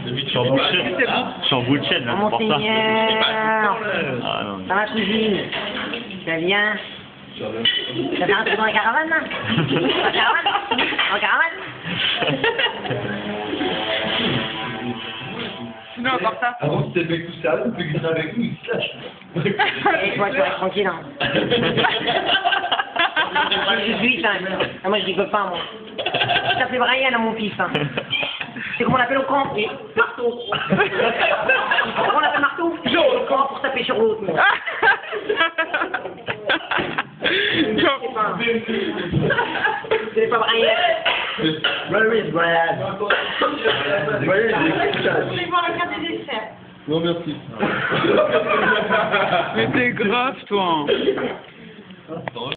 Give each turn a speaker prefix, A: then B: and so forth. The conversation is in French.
A: Je suis en bout de chaîne. Je suis en bout de chaîne, là, c'est pour ça.
B: Monseigneur,
A: Ah, non.
B: ça va cousine? Ça vient? Ça fait un truc dans la caravane là? En caravane? En caravane?
C: Non, encore ça.
D: Avant, c'était le mec tout sérieux, puis qu'il était avec nous, il se lâche.
B: Et toi, tu restes tranquille, hein? Je suis juif, hein? Ah, moi, je rigole pas, moi. Je t'appelle Brian, à mon fils, hein? C'est comment on l'appelle au camp? Et marteau. Comment on l'appelle marteau? Au camp pour taper sur l'autre. C'est pas Brian.
D: Brian, Brian. Brian,
C: Je vais voir la carte des desserts.
D: non, merci.
C: Mais t'es grave, toi.